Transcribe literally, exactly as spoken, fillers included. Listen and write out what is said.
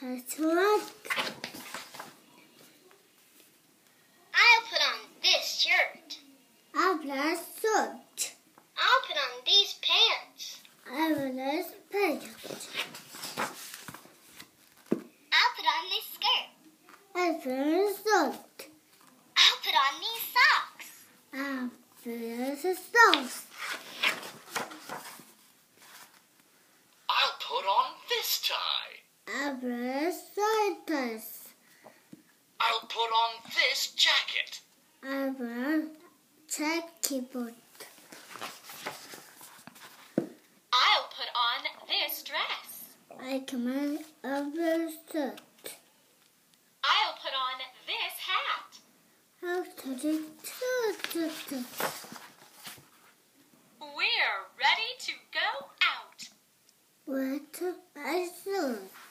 That's right. I'll put on this shirt. I'll put on shirt. I'll put on these pants. I will wear pants. I'll put on this skirt. I put on shirt. I'll put on these socks. I'll put on the socks. I'll put on this tie. I'll put on sweaters. I'll put on this jacket. I'll put on jacket. I'll put on this dress. I come on over shirt. I'll put on this hat. I'll put it shirt. We're ready to go out. What I shirt.